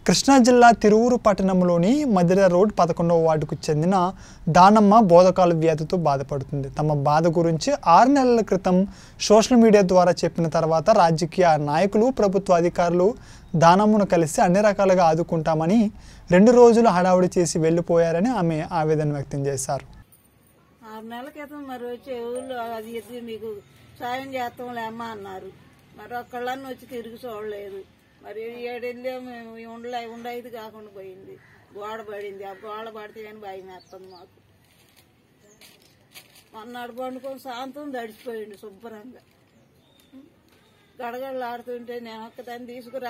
కృష్ణా జిల్లా తిరువూరు పట్టణంలోని మదిర రోడ్ 11వ వార్డుకు చెందిన దానమ్మ బోధకాల వ్యాధితో బాధపడుతుంది. తమ బాధ గురించి 6 నెలల క్రితం సోషల్ మీడియా ద్వారా చెప్పిన తర్వాత రాజకీయ నాయకులు, ప్రభుత్వ అధికారులు దానమ్మను కలిసి అన్ని రకాలుగా ఆదుకుంటామని 2 రోజులు హడావుడి చేసి వెళ్లిపోయారని ఆమె ఆవేదన వ్యక్తం చేశారు. 6 నెలల క్రితం మరి వచ్చి ఊళ్ళో అది ఎత్తి మీకు సాయం చేస్తాంలేమ్మా అన్నారు. మరి ఒక్కళ్ళని వచ్చి తిరిగి చూడలేదు. మరి 7 వెళ్ళే మేము ఉండేది కాకుండా పోయింది. గోడ పడింది. ఆ గోడ పడితే కానీ భయం వేస్తుంది మాకు. మొన్నడు పండుకొని శాంతం తడిచిపోయింది శుభ్రంగా. గడగడలు ఆడుతుంటే నేను ఒక్కదాన్ని తీసుకురా